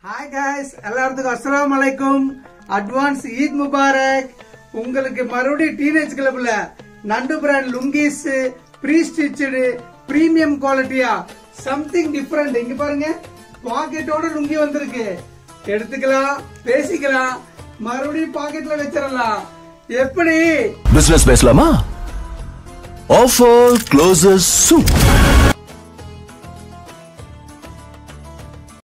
Hi guys, எல்லாருக்கும் அஸ்ஸலாமு அலைக்கும். அட்வான்ஸ் ஈத் முபாரக். உங்களுக்கு மறுபடியும் டீனேஜ் கிளப்ல Nandu brand lungis pre stitched premium குவாலிட்டியா சம்திங் டிஃபரெண்ட். இங்க பாருங்க, பாக்கெட்டோட லுங்கி வந்திருக்கு. எடுத்துக்கலாம், பேசிக்கலாம், மறுபடியும் பாக்கெட்ல வச்சிடலாம். எப்படி பிசினஸ் பேசலாமா? Offer closes soup.